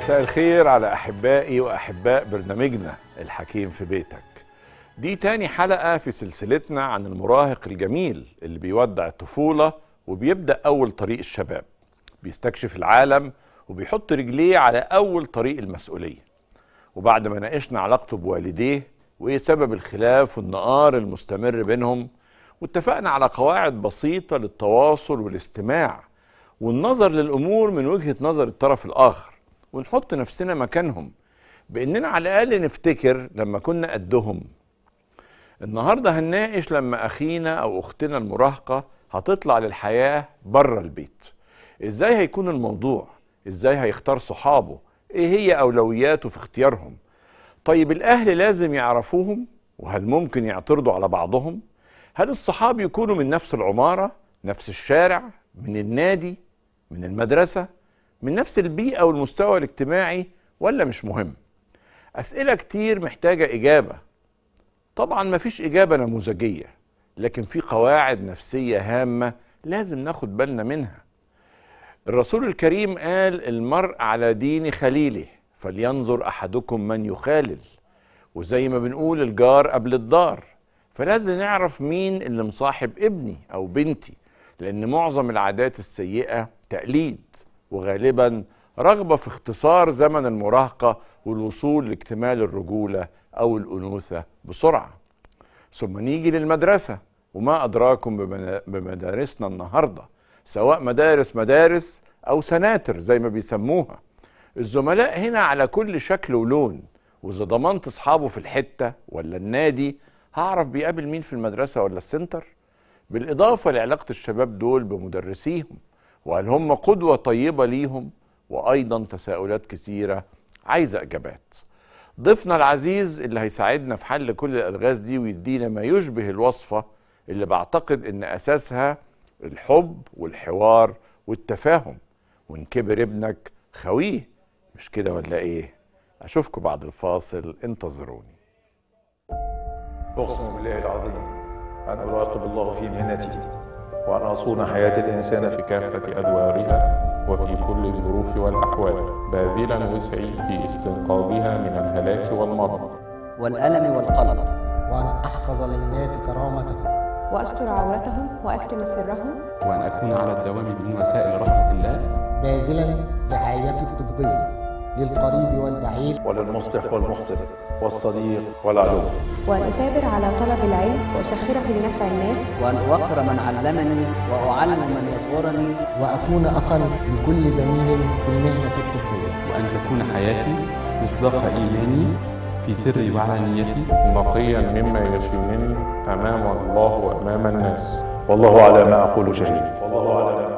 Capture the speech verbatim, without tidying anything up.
مساء الخير على أحبائي وأحباء برنامجنا الحكيم في بيتك. دي تاني حلقة في سلسلتنا عن المراهق الجميل اللي بيودع الطفولة وبيبدأ أول طريق الشباب، بيستكشف العالم وبيحط رجليه على أول طريق المسؤولية. وبعد ما ناقشنا علاقته بوالديه وإيه سبب الخلاف والنقار المستمر بينهم، واتفقنا على قواعد بسيطة للتواصل والاستماع والنظر للأمور من وجهة نظر الطرف الآخر، ونحط نفسنا مكانهم بأننا على الأقل نفتكر لما كنا قدهم. النهاردة هنناقش لما أخينا أو أختنا المراهقة هتطلع للحياة بره البيت. إزاي هيكون الموضوع؟ إزاي هيختار صحابه؟ إيه هي أولوياته في اختيارهم؟ طيب الأهل لازم يعرفوهم؟ وهل ممكن يعترضوا على بعضهم؟ هل الصحاب يكونوا من نفس العمارة، نفس الشارع، من النادي، من المدرسة، من نفس البيئة والمستوى الاجتماعي، ولا مش مهم؟ أسئلة كتير محتاجة إجابة. طبعا مفيش إجابة نموذجية، لكن في قواعد نفسية هامة لازم ناخد بالنا منها. الرسول الكريم قال: المرء على دين خليله فلينظر أحدكم من يخالل. وزي ما بنقول الجار قبل الدار، فلازم نعرف مين اللي مصاحب ابني أو بنتي، لأن معظم العادات السيئة تقليد، وغالبا رغبة في اختصار زمن المراهقة والوصول لاكتمال الرجولة أو الأنوثة بسرعة. ثم نيجي للمدرسة، وما أدراكم بمدارسنا النهاردة، سواء مدارس مدارس أو سناتر زي ما بيسموها. الزملاء هنا على كل شكل ولون، وإذا ضمنت أصحابه في الحتة ولا النادي هعرف بيقابل مين في المدرسة ولا السنتر. بالإضافة لعلاقة الشباب دول بمدرسيهم، وهل هم قدوة طيبة ليهم؟ وأيضا تساؤلات كثيرة عايزة إجابات. ضيفنا العزيز اللي هيساعدنا في حل كل الألغاز دي ويدينا ما يشبه الوصفة اللي بعتقد إن أساسها الحب والحوار والتفاهم. وإن كبر ابنك خويه، مش كده ولا إيه؟ أشوفكم بعد الفاصل، انتظروني. أقسم بالله العظيم أن أراقب الله في مهنتي، وأن أصون حياة الإنسان في كافة أدوارها وفي كل الظروف والأحوال، باذلا وسعي في استنقاذها من الهلاك والمرض والألم والقلق، وأن أحفظ للناس كرامتهم وأستر عورتهم وأكتم سرهم، وأن أكون على الدوام من وسائل رحمة الله، باذلا رعايتي الطبية للقريب والبعيد وللمصلح والمخطئ والصديق والعدو، وأن أثابر على طلب العلم وأسخره لنفع الناس، وأن أوقر من علمني وأعلم من يصغرني، وأكون أخا لكل زميل في المهنة الطبية، وأن تكون حياتي مصداق إيماني في سري وعلانيتي، نقيا مما يشينني أمام الله وأمام الناس. والله على ما أقول شهيد. والله على ما